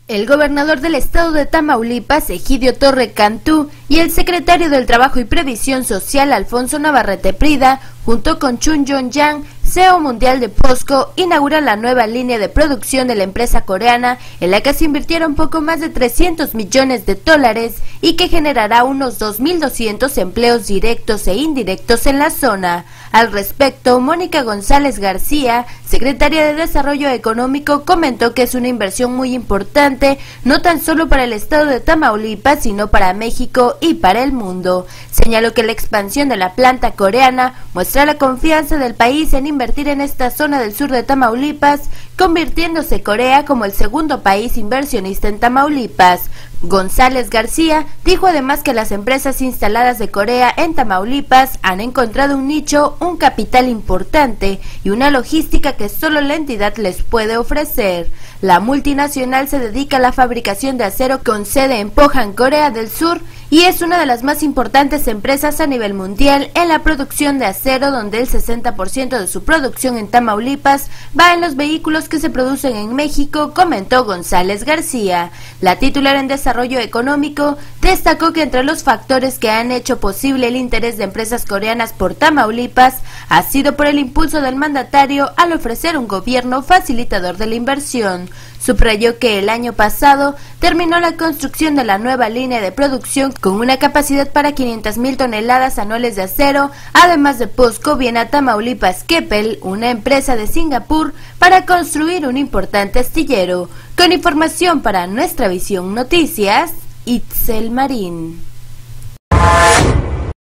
El gobernador del estado de Tamaulipas, Egidio Torre Cantú, y el secretario del Trabajo y Previsión Social, Alfonso Navarrete Prida, junto con Chun Yong-yang, CEO mundial de POSCO, inauguran la nueva línea de producción de la empresa coreana, en la que se invirtieron poco más de 300 millones de dólares y que generará unos 2.200 empleos directos e indirectos en la zona. Al respecto, Mónica González García, secretaria de Desarrollo Económico, comentó que es una inversión muy importante, no tan solo para el estado de Tamaulipas, sino para México y para el mundo. Señaló que la expansión de la planta coreana muestra la confianza del país en invertir en esta zona del sur de Tamaulipas, convirtiéndose Corea como el segundo país inversionista en Tamaulipas. González García dijo además que las empresas instaladas de Corea en Tamaulipas han encontrado un nicho, un capital importante y una logística que solo la entidad les puede ofrecer. La multinacional se dedica a la fabricación de acero con sede en Pohang, Corea del Sur, y es una de las más importantes empresas a nivel mundial en la producción de acero, donde el 60% de su producción en Tamaulipas va en los vehículos que se producen en México, comentó González García. La titular en Desarrollo Económico destacó que entre los factores que han hecho posible el interés de empresas coreanas por Tamaulipas ha sido por el impulso del mandatario al ofrecer un gobierno facilitador de la inversión. Subrayó que el año pasado terminó la construcción de la nueva línea de producción con una capacidad para 500,000 toneladas anuales de acero. Además de POSCO, viene a Tamaulipas Keppel, una empresa de Singapur, para construir un importante astillero. Con información para Nuestra Visión Noticias, Itzel Marín.